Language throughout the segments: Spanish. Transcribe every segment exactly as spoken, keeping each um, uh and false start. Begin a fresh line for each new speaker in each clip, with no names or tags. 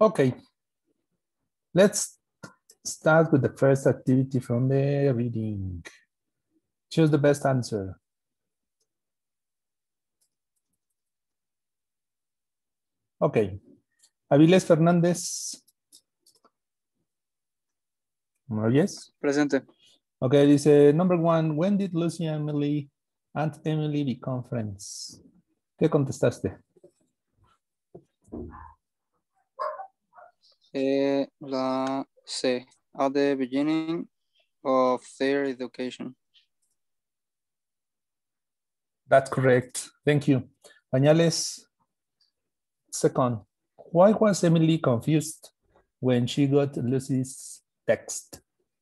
Okay. Let's start with the first activity from the reading. Choose the best answer. Okay. Avilés Fernández. Yes.
Presente.
Okay, dice number one, when did Lucy and Emily, Aunt Emily become friends? ¿Qué contestaste?
Eh, la C. At the beginning of their education.
That's correct. Thank you. Pañales. Second, why was Emily confused when she got Lucy's text?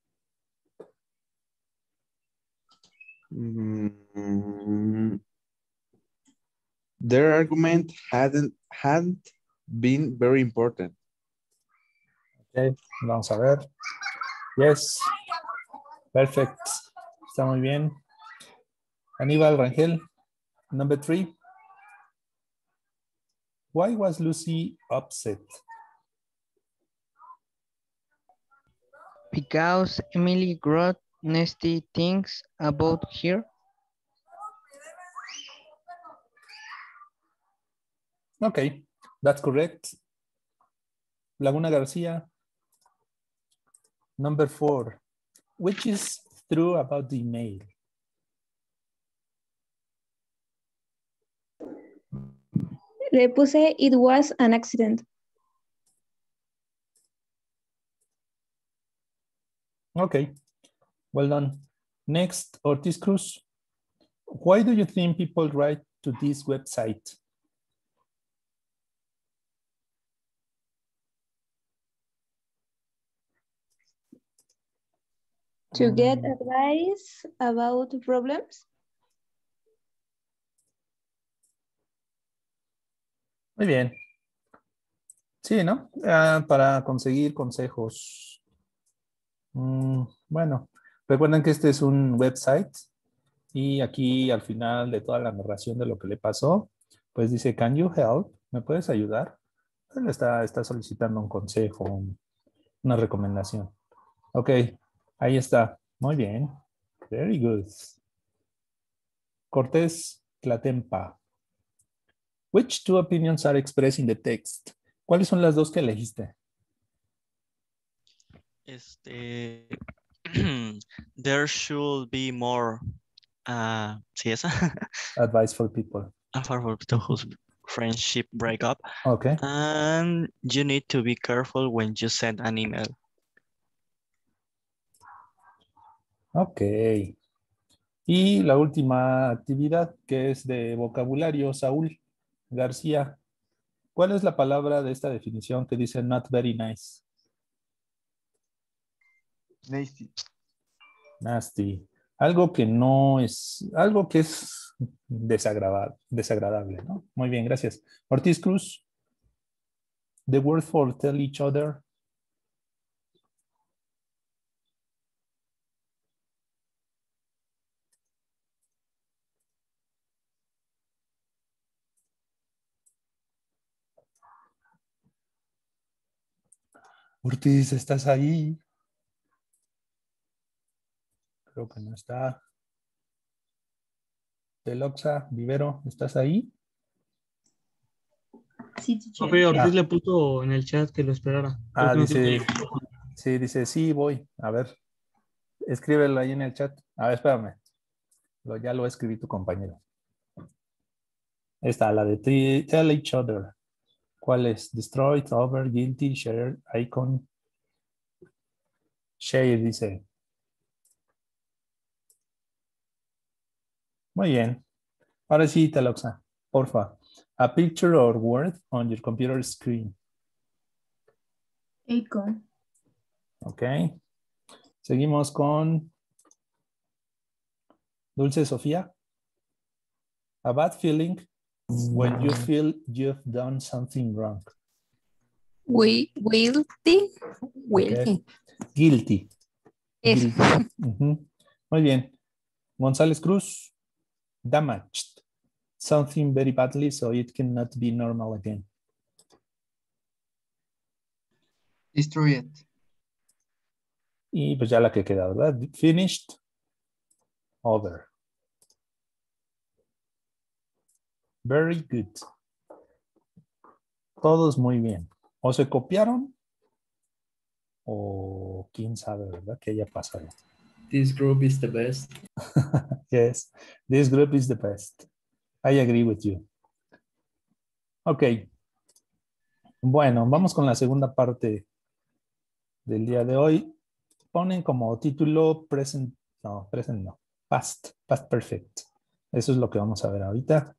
Mm, their argument hadn't hadn't been very important.
Okay, vamos a ver. Yes. Perfect. Está muy bien. Aníbal Rangel, number three. Why was Lucy upset?
Because Emily wrote nasty things about her.
Okay, that's correct. Laguna Garcia, number four. Which is true about the email?
Le puse it was an accident.
Okay, well done. Next, Ortiz Cruz. Why do you think people write to this website?
To get
Mm.
advice about problems.
Muy bien. Sí, ¿no? Ah, para conseguir consejos. Mm, bueno, recuerden que este es un website y aquí al final de toda la narración de lo que le pasó, pues dice, can you help? ¿Me puedes ayudar? Él está, está solicitando un consejo, un- una recomendación. Ok, ahí está. Muy bien. Very good. Cortés Tlatempa. Which two opinions are expressed in the text? ¿Cuáles son las dos que elegiste?
Este, there should be more, uh, sí, esa,
Advice for people.
for people whose friendship break up.
Okay.
And you need to be careful when you send an email.
Ok. Y la última actividad que es de vocabulario, Saúl García. ¿Cuál es la palabra de esta definición que dice not very nice?
Nasty.
Nasty. Algo que no es, algo que es desagradable, desagradable, ¿no? Muy bien, gracias. Ortiz Cruz. The word for tell each other. Ortiz, ¿estás ahí? Creo que no está. Teloxa, Vivero, ¿estás ahí?
Sí, teacher.
Profe, Ortiz
Ah.
le puso en el chat que lo esperara. Creo
Ah,
que no tiene
dice,
micrófono.
sí, dice, sí, voy. A ver, escríbelo ahí en el chat. A ver, espérame. Lo, ya lo escribí tu compañero. Esta, la de t- tell each other. ¿Cuál es? Destroyed, over, guilty, share, icon. Share, dice. Muy bien. Ahora sí, Teloxa, porfa. A picture or word on your computer screen.
Icon.
Ok. Seguimos con Dulce Sofía. A bad feeling when you feel you've done something wrong.
We, guilty.
Okay. Guilty.
Eso.
Guilty. Ujú. Muy bien. González Cruz. Damaged. Something very badly so it cannot be normal again.
Destroyed.
Y pues ya la que queda, ¿verdad? Finished, over. Very good. Todos muy bien. O se copiaron o quién sabe, ¿verdad? Que haya pasado.
This group is the best.
Yes, this group is the best. I agree with you. Ok. Bueno, vamos con la segunda parte del día de hoy. Ponen como título present, no, present no, past, past perfect. Eso es lo que vamos a ver ahorita.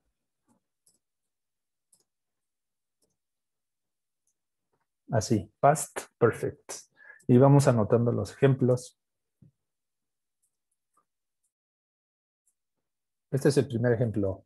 Así, past perfect. Y vamos anotando los ejemplos. Este es el primer ejemplo.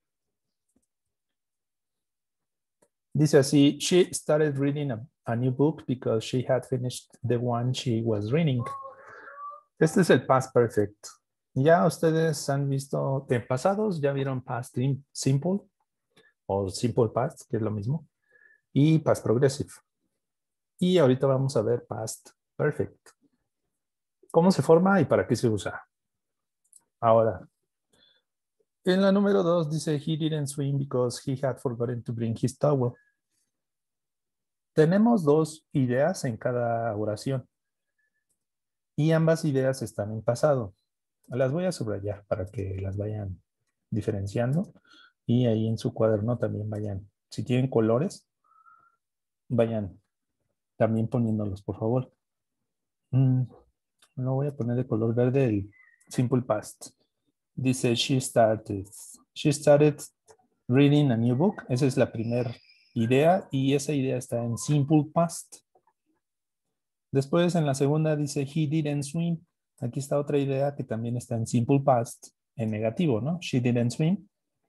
Dice así, she started reading a, a new book because she had finished the one she was reading. Este es el past perfect. Ya ustedes han visto en pasados, ya vieron past simple o simple past, que es lo mismo, y past progressive. Y ahorita vamos a ver past perfect. ¿Cómo se forma y para qué se usa? Ahora, en la número dos dice, he didn't swim because he had forgotten to bring his towel. Tenemos dos ideas en cada oración y ambas ideas están en pasado. Las voy a subrayar para que las vayan diferenciando y ahí en su cuaderno también vayan, si tienen colores, vayan también poniéndolos, por favor. Mm, no voy a poner de color verde el simple past. Dice, she started. She started reading a new book. Esa es la primera idea y esa idea está en simple past. Después en la segunda dice, he didn't swim. Aquí está otra idea que también está en simple past, en negativo, ¿no? She didn't swim.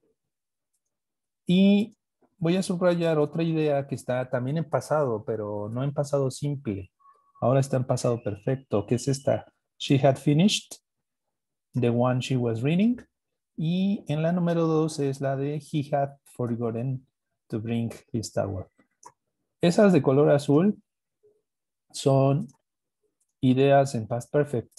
Y voy a subrayar otra idea que está también en pasado, pero no en pasado simple. Ahora está en pasado perfecto, que es esta. She had finished the one she was reading. Y en la número dos es la de he had forgotten to bring his towel. Esas de color azul son ideas en past perfect.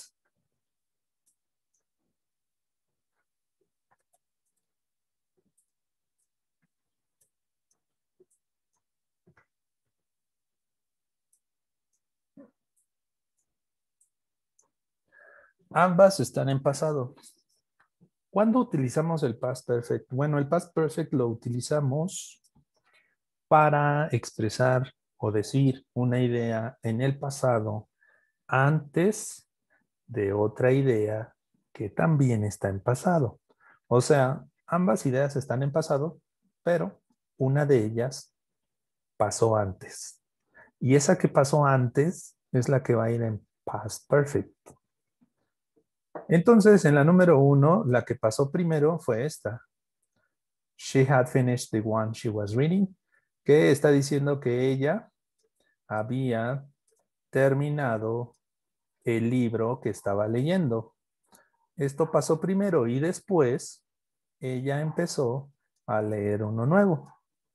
Ambas están en pasado. ¿Cuándo utilizamos el past perfect? Bueno, el past perfect lo utilizamos para expresar o decir una idea en el pasado antes de otra idea que también está en pasado. O sea, ambas ideas están en pasado, pero una de ellas pasó antes. Y esa que pasó antes es la que va a ir en past perfect. Entonces, en la número uno, la que pasó primero fue esta. She had finished the one she was reading, que está diciendo que ella había terminado el libro que estaba leyendo. Esto pasó primero y después ella empezó a leer uno nuevo.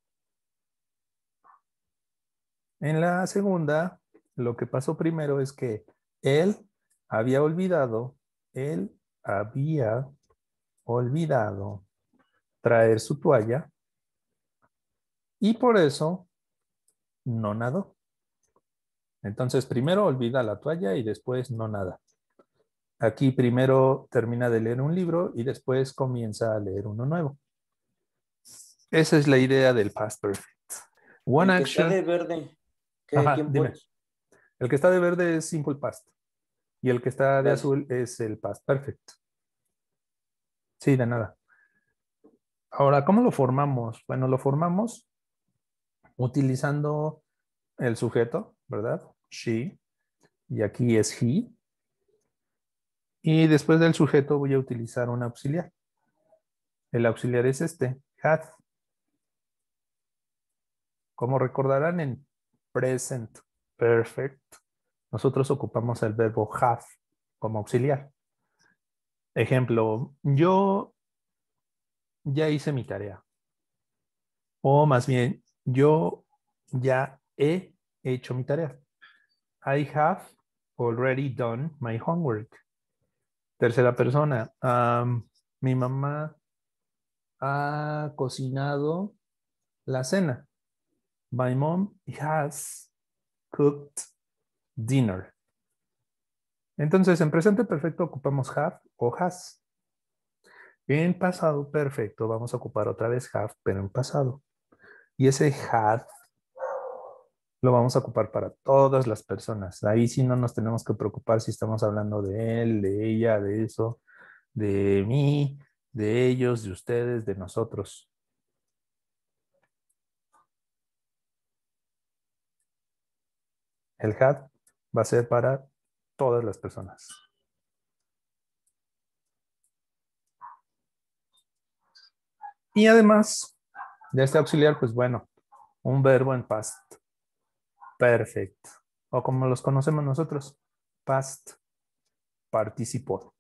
En la segunda, lo que pasó primero es que él había olvidado, él había olvidado traer su toalla y por eso no nadó. Entonces primero olvida la toalla y después no nada. Aquí primero termina de leer un libro y después comienza a leer uno nuevo. Esa es la idea del past perfect. One
El que
action.
está de verde. ¿Qué
Ajá,
tiempo
dime.
es?
El que está de verde es simple past y el que está de
Gracias.
azul es el past perfect. Sí, de nada. Ahora, ¿cómo lo formamos? Bueno, lo formamos utilizando el sujeto, ¿verdad? She. Y aquí es he. Y después del sujeto voy a utilizar un auxiliar. El auxiliar es este, had. Como recordarán en present perfect, nosotros ocupamos el verbo have como auxiliar. Ejemplo, yo ya hice mi tarea. O más bien, yo ya he hecho mi tarea. I have already done my homework. Tercera persona. Um, mi mamá ha cocinado la cena. My mom has cooked dinner. Entonces, en presente perfecto ocupamos have o has. En pasado perfecto vamos a ocupar otra vez have, pero en pasado. Y ese had lo vamos a ocupar para todas las personas. Ahí sí no nos tenemos que preocupar si estamos hablando de él, de ella, de eso, de mí, de ellos, de ustedes, de nosotros. El had va a ser para todas las personas. Y además de este auxiliar, pues bueno, un verbo en past perfect, o como los conocemos nosotros, past participo.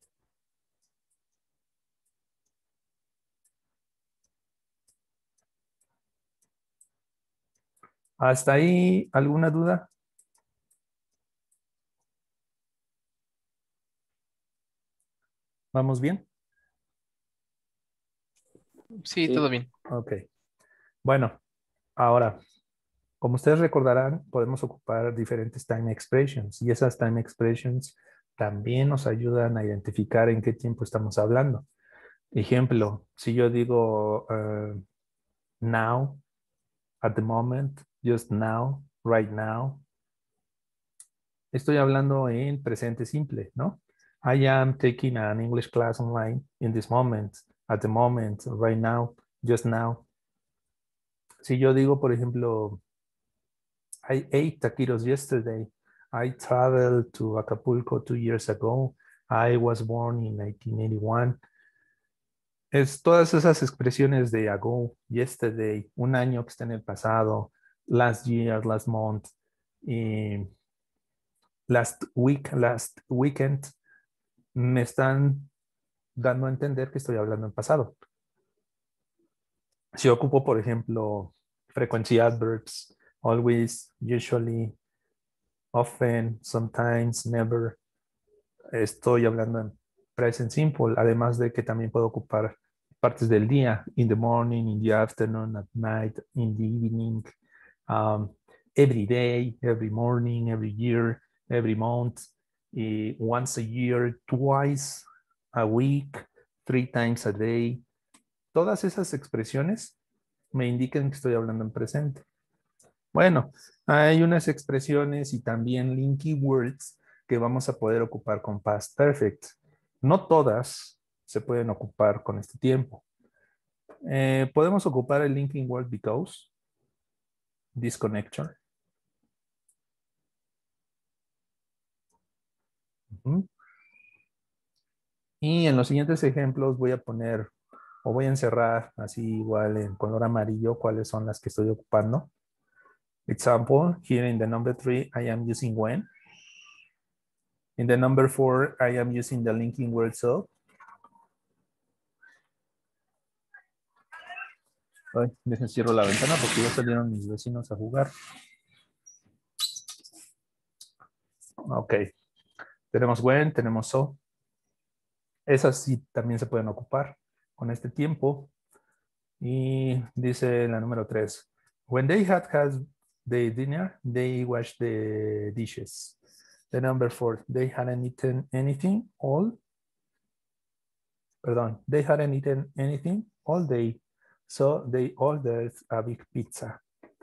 ¿Hasta ahí alguna duda? ¿Vamos bien?
Sí,
Sí.
todo bien.
Ok. Bueno, ahora, como ustedes recordarán, podemos ocupar diferentes time expressions y esas time expressions también nos ayudan a identificar en qué tiempo estamos hablando. Ejemplo, si yo digo uh, now, at the moment, just now, right now, estoy hablando en presente simple, ¿no? I am taking an English class online in this moment, at the moment, right now, just now. Si yo digo, por ejemplo, I ate taquitos yesterday. I traveled to Acapulco two years ago. I was born in nineteen eighty-one. Es todas esas expresiones de ago, yesterday, un año que está en el pasado, last year, last month, y last week, last weekend, me están dando a entender que estoy hablando en pasado. Si ocupo, por ejemplo, frequency adverbs, always, usually, often, sometimes, never, estoy hablando en present simple, además de que también puedo ocupar partes del día, in the morning, in the afternoon, at night, in the evening, um, every day, every morning, every year, every month, y once a year, twice a week, three times a day. Todas esas expresiones me indican que estoy hablando en presente. Bueno, hay unas expresiones y también linky words que vamos a poder ocupar con past perfect. No todas se pueden ocupar con este tiempo. Eh, podemos ocupar el linking word because, this connector. Uh-huh. Y en los siguientes ejemplos voy a poner o voy a encerrar así igual en color amarillo cuáles son las que estoy ocupando. Example, here in the number three, I am using when. In the number four, I am using the linking word so. Ay, dejen cierro la ventana porque ya salieron mis vecinos a jugar. Ok. Tenemos when, tenemos so. Esas sí también se pueden ocupar con este tiempo. Y dice la número tres. When they had had the dinner, they washed the dishes. The number four, they hadn't eaten anything all. Perdón, they hadn't eaten anything all day. So they ordered a big pizza.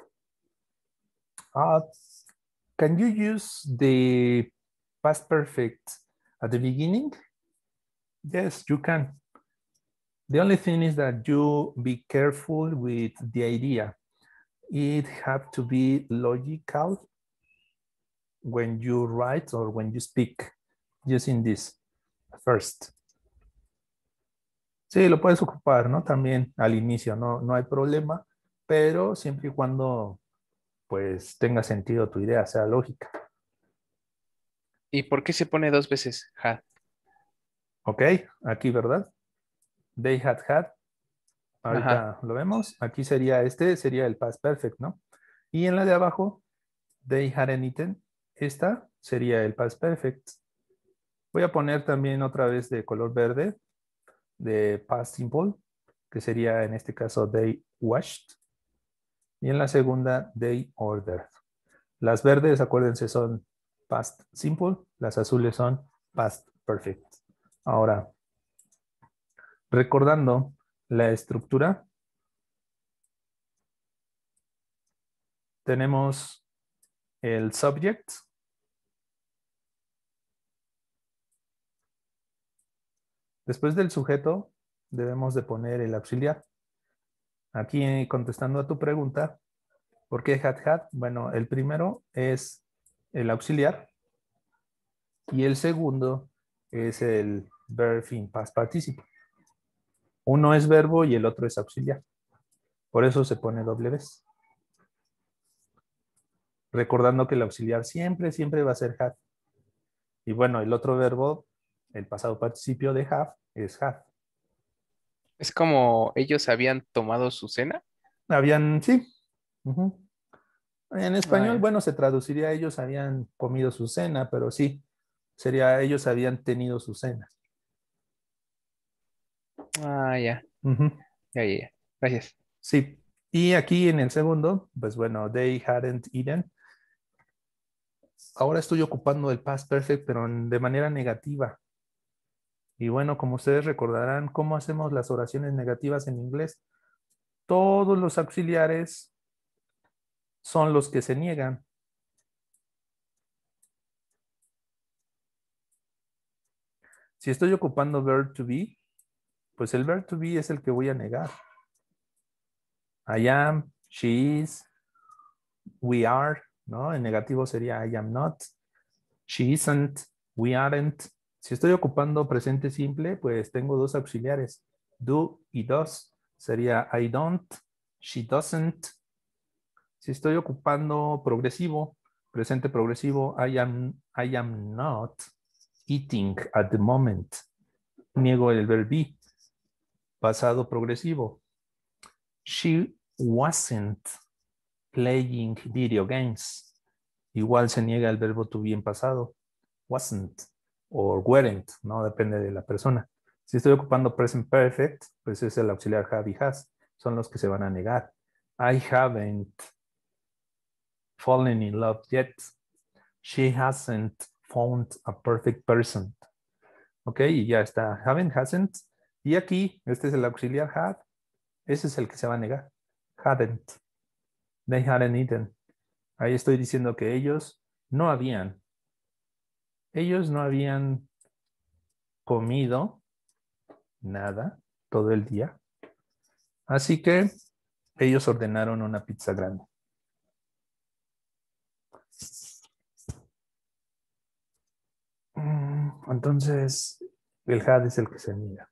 Uh, can you use the past perfect at the beginning? Yes, you can. The only thing is that you be careful with the idea. It have to be logical when you write or when you speak using this first. Sí, lo puedes ocupar, ¿no? También al inicio, no, no hay problema, pero siempre y cuando pues tenga sentido tu idea, sea lógica.
¿Y por qué se pone dos veces had?
Ok, aquí, ¿verdad? They had had. Ahorita
Ajá.
lo vemos. Aquí sería, este sería el past perfect, ¿no? Y en la de abajo, they hadn't eaten. esta sería el past perfect. Voy a poner también otra vez de color verde de past simple, que sería en este caso they washed. Y en la segunda, they ordered. Las verdes, acuérdense, son past simple. Las azules son past perfect. Ahora, recordando la estructura, tenemos el subject. Después del sujeto, debemos de poner el auxiliar. Aquí contestando a tu pregunta, ¿por qué had had? Bueno, el primero es el auxiliar y el segundo es el verb in past participle. Uno es verbo y el otro es auxiliar. Por eso se pone doble vez. Recordando que el auxiliar siempre, siempre va a ser had. Y bueno, el otro verbo, el pasado participio de have, es had.
Es como ellos habían tomado su cena.
Habían, sí. Uh-huh. En español,
Ah, ya.
bueno, se traduciría ellos habían comido su cena, pero sí, sería ellos habían tenido su cena.
Ah, ya.
Uh-huh.
Ya, ya, ya. Gracias.
Sí. Y aquí en el segundo, pues bueno, they hadn't eaten. Ahora estoy ocupando el past perfect, pero de manera negativa. Y bueno, como ustedes recordarán, ¿cómo hacemos las oraciones negativas en inglés? Todos los auxiliares son los que se niegan. Si estoy ocupando verb to be, pues el verb to be es el que voy a negar. I am, she is, we are, ¿no? En negativo sería I am not, she isn't, we aren't. Si estoy ocupando presente simple, pues tengo dos auxiliares, do y does. Sería I don't, she doesn't. Si estoy ocupando progresivo, presente progresivo, I am, I am not eating at the moment. Niego el verbo be. Pasado progresivo. She wasn't playing video games. Igual se niega el verbo to be en pasado. Wasn't o weren't, ¿no? Depende de la persona. Si estoy ocupando present perfect, pues es el auxiliar have y has. Son los que se van a negar. I haven't fallen in love yet. She hasn't found a perfect person. Ok, y ya está. Haven't, hasn't. Y aquí, este es el auxiliar had. Ese es el que se va a negar. Hadn't. They hadn't eaten. Ahí estoy diciendo que ellos no habían. Ellos no habían comido nada todo el día. Así que ellos ordenaron una pizza grande. Entonces, el had es el que se niega.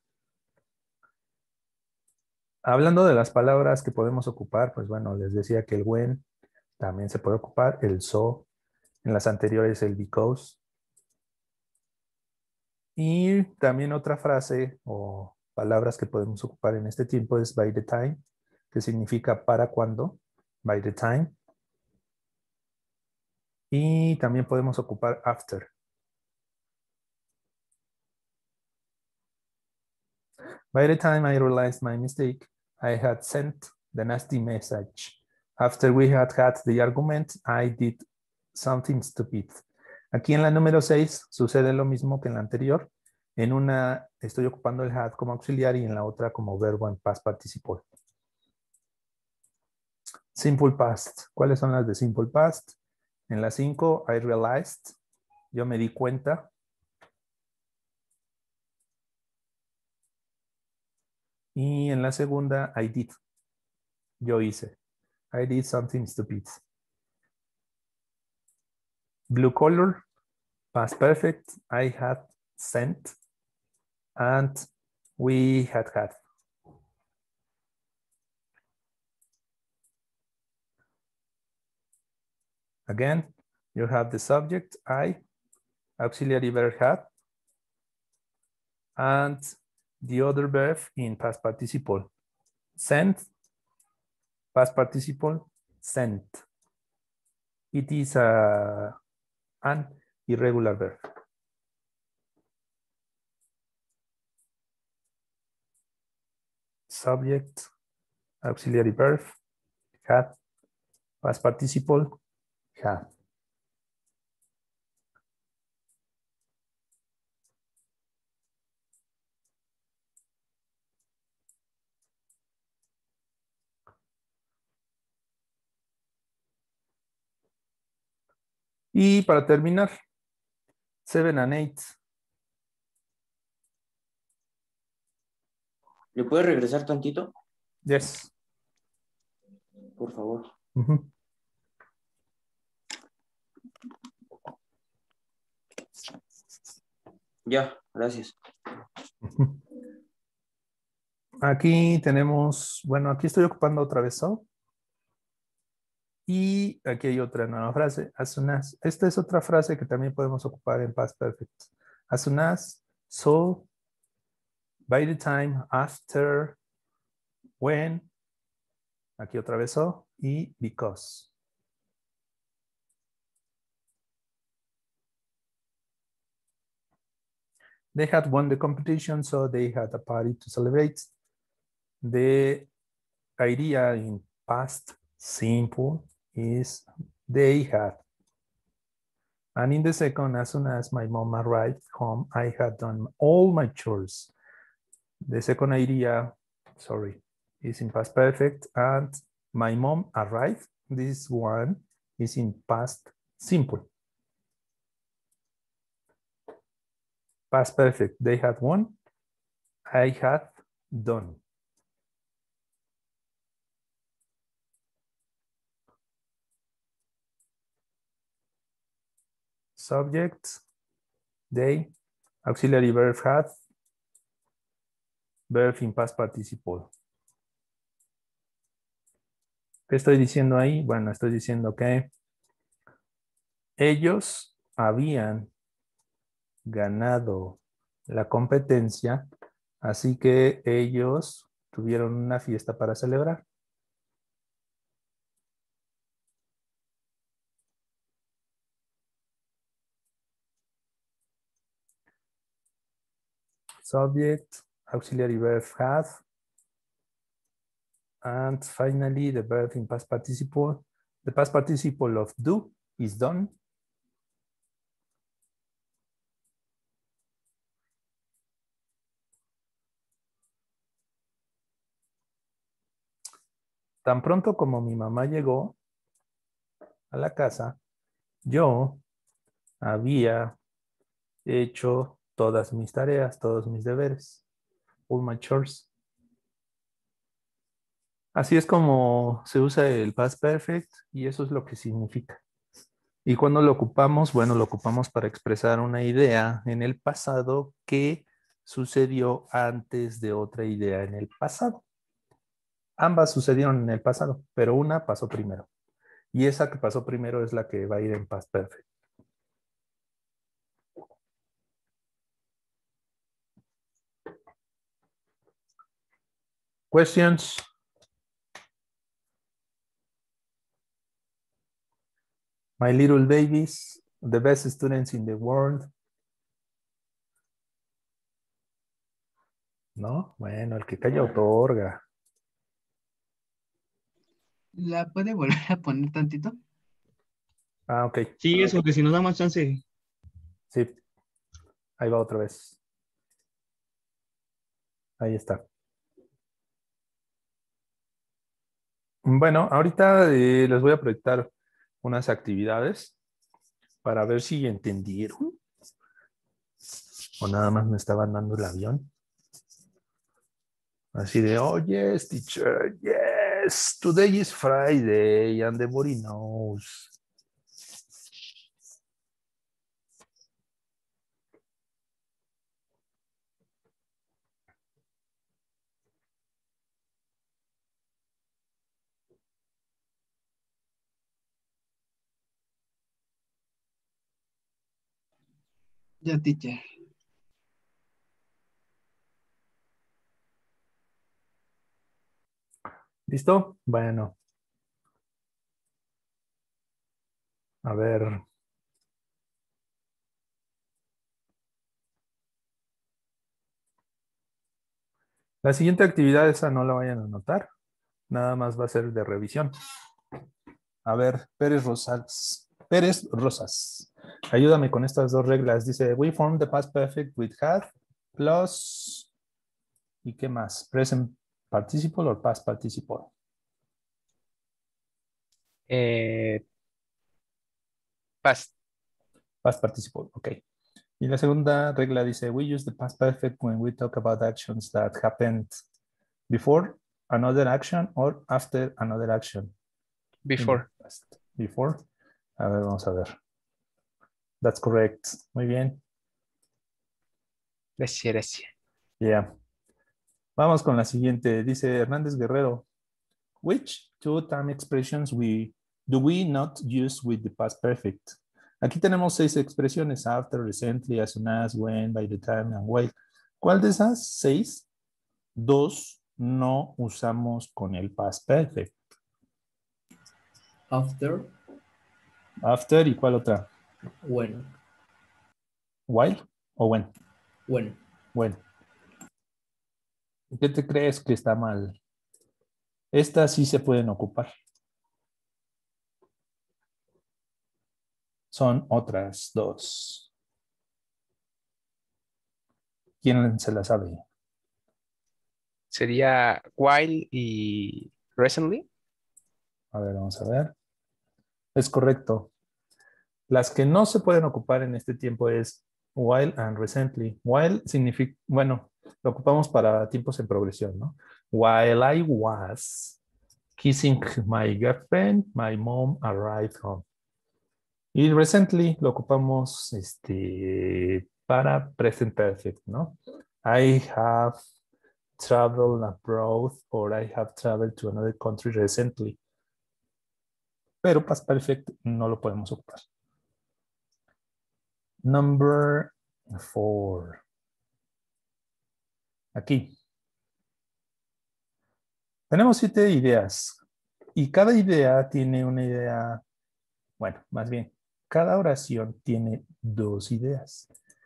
Hablando de las palabras que podemos ocupar, pues bueno, les decía que el when también se puede ocupar, el so, en las anteriores el because. Y también otra frase o palabras que podemos ocupar en este tiempo es by the time, que significa para cuando, by the time. Y también podemos ocupar after. By the time I realized my mistake, I had sent the nasty message. After we had had the argument, I did something stupid. Aquí en la número seis sucede lo mismo que en la anterior. En una estoy ocupando el had como auxiliar y en la otra como verbo en past participle. Simple past. ¿Cuáles son las de simple past? En la cinco, I realized. Yo me di cuenta. Y en la segunda, I did. Yo hice. I did something stupid. Blue color, past perfect. I had sent. And we had had. Again, you have the subject, I, auxiliary verb had, and the other verb in past participle. Sent, past participle, sent. It is a An irregular verb. Subject, auxiliary verb, had, past participle, had. Y para terminar, seven and eight.
¿Le puedes regresar tantito?
Yes.
Por favor.
Uh-huh.
Ya, gracias.
Uh-huh. Aquí tenemos, bueno, aquí estoy ocupando otra vez so. Y aquí hay otra nueva frase, as soon as. Esta es otra frase que también podemos ocupar en past perfect. As soon as, so, by the time, after, when. Aquí otra vez so y because. They had won the competition, so they had a party to celebrate. The idea in past simple is they had. And in the second, as soon as my mom arrived home, I had done all my chores. The second idea, sorry, is in past perfect, and my mom arrived. This one is in past simple. Past perfect, they had won. I had done. Subject, they, auxiliary verb had, verb in past participle. ¿Qué estoy diciendo ahí? Bueno, estoy diciendo que ellos habían ganado la competencia, así que ellos tuvieron una fiesta para celebrar. Subject, auxiliary verb had, and finally the verb in past participle. The past participle of do is done. Tan pronto como mi mamá llegó a la casa, yo había hecho todas mis tareas, todos mis deberes, all my chores. Así es como se usa el past perfect y eso es lo que significa. Y cuando lo ocupamos, bueno, lo ocupamos para expresar una idea en el pasado que sucedió antes de otra idea en el pasado. Ambas sucedieron en el pasado, pero una pasó primero. Y esa que pasó primero es la que va a ir en past perfect. Questions? My little babies, the best students in the world. ¿No? Bueno, el que calla otorga.
¿La puede volver a poner tantito?
Ah, ok.
Sí, eso, que si nos da más chance.
Sí. Ahí va otra vez. Ahí está. Bueno, ahorita eh, les voy a proyectar unas actividades para ver si entendieron o nada más me estaban dando el avión. Así de, oh, yes, teacher, yes, today is Friday and the body knows.
Ya, teacher.
¿Listo? Bueno. A ver. La siguiente actividad, esa no la vayan a anotar. Nada más va a ser de revisión. A ver, Pérez Rosas. Pérez Rosas. Ayúdame con estas dos reglas. Dice, we form the past perfect with had plus... ¿Y qué más? Present participle or past participle.
Eh, past.
Past participle, ok. Y la segunda regla dice, we use the past perfect when we talk about actions that happened before another action or after another action.
Before.
Before. A ver, vamos a ver. That's correct. Muy bien.
Gracias, gracias.
Yeah. Vamos con la siguiente. Dice Hernández Guerrero. Which two time expressions we do we not use with the past perfect? Aquí tenemos seis expresiones. After, recently, as soon as, when, by the time, and while. ¿Cuál de esas seis? Dos no usamos con el past perfect.
After.
After, ¿y cuál otra?
When.
While o when?
When.
When. ¿Qué te crees que está mal? Estas sí se pueden ocupar. Son otras dos. ¿Quién se la sabe?
Sería while y recently.
A ver, vamos a ver. Es correcto. Las que no se pueden ocupar en este tiempo es while and recently. While significa, bueno, lo ocupamos para tiempos en progresión, ¿no? While I was kissing my girlfriend, my mom arrived home. Y recently lo ocupamos este, para present perfect, ¿no? I have traveled abroad or I have traveled to another country recently. Pero past perfect no lo podemos ocupar. Number four. Aquí. Tenemos siete ideas. Y cada idea tiene una idea, bueno, más bien, cada oración tiene dos ideas.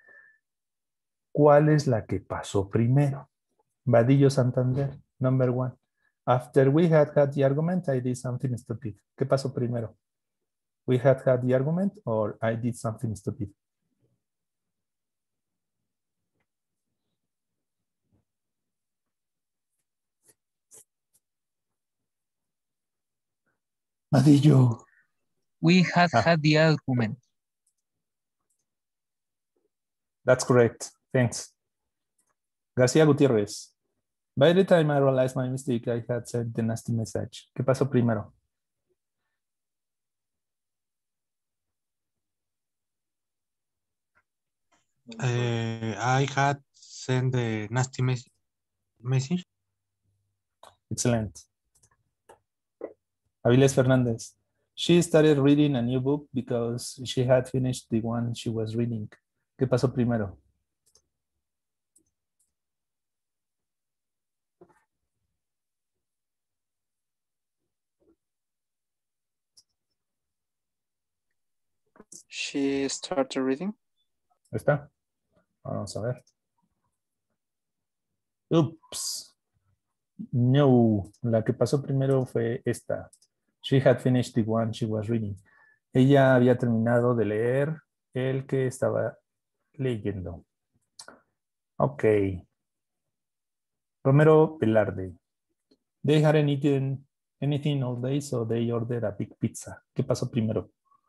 ¿Cuál es la que pasó primero? Vadillo Santander, number one. After we had had the argument, I did something stupid. ¿Qué pasó primero? We had had the argument or I did something stupid. Vadillo.
We had
Ah.
had the argument.
That's correct. Thanks. García Gutiérrez. By the time I realized my mistake, I had sent the nasty message. ¿Qué pasó primero?
Uh, I had sent the nasty mes message.
Excellent. Avilés Fernández. She started reading a new book because she had finished the one she was reading. ¿Qué pasó primero?
She started reading.
¿Está? Vamos a ver. Oops. No, la que pasó primero fue esta. She had finished the one she was reading. Ella había terminado de leer el que estaba leyendo. Ok. Romero Velarde. They hadn't eaten anything all day, so they ordered a big pizza. ¿Qué pasó primero?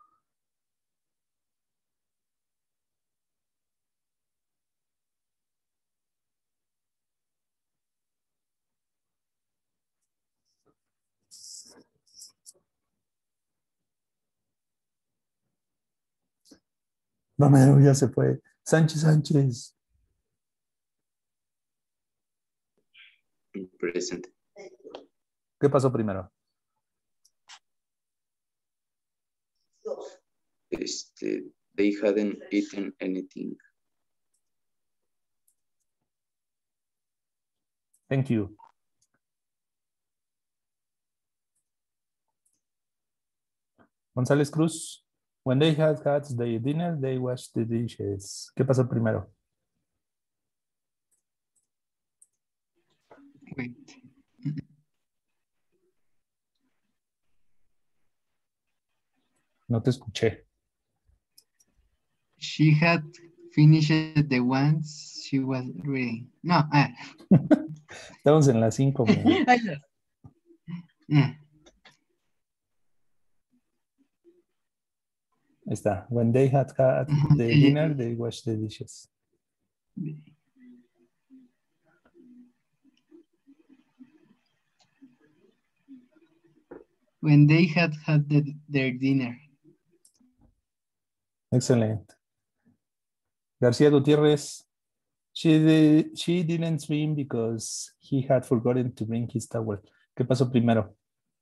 Romero ya se fue. Sánchez Sánchez.
Present.
¿Qué pasó primero?
Este, they hadn't eaten anything.
Thank you. González Cruz. When they had had their dinner, they washed the dishes. ¿Qué pasó primero?
Wait.
No te escuché.
She had finished the ones she was reading. No, ah.
Estamos en las cinco.
Ay, no. Yeah.
Ahí está. When they had had the
Sí,
dinner,
sí.
they washed the dishes.
When they had had the, their dinner.
Excelente. García Gutiérrez. She, did, she didn't swim because he had forgotten to bring his towel. ¿Qué pasó primero?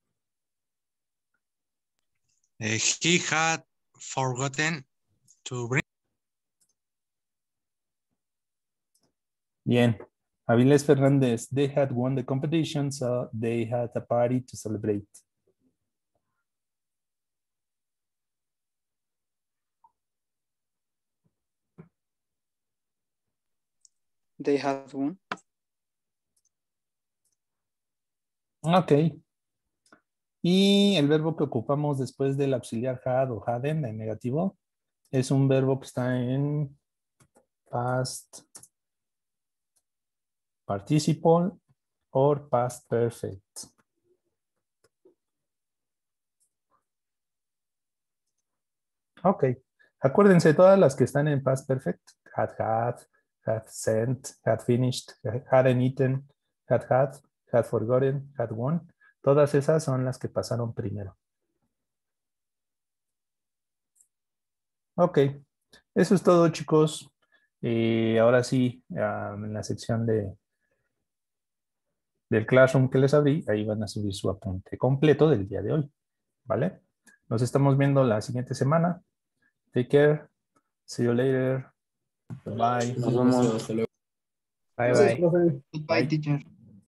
Uh, he had forgotten to bring.
Bien. Avilés Fernández. They had won the competition, so they had a party to celebrate.
They had one.
Ok. Y el verbo que ocupamos después del auxiliar had o hadn't en negativo es un verbo que está en past participle or past perfect. Ok. Acuérdense todas las que están en past perfect. Had had, had sent, had finished, hadn't eaten, had had, had forgotten, had won. Todas esas son las que pasaron primero. Ok. Eso es todo, chicos. Eh, ahora sí, um, en la sección de del Classroom que les abrí, ahí van a subir su apunte completo del día de hoy. ¿Vale? Nos estamos viendo la siguiente semana. Take care. See you later. Bye.
Nos vemos. Hasta luego.
Bye,
Gracias,
bye.
Bye, teacher.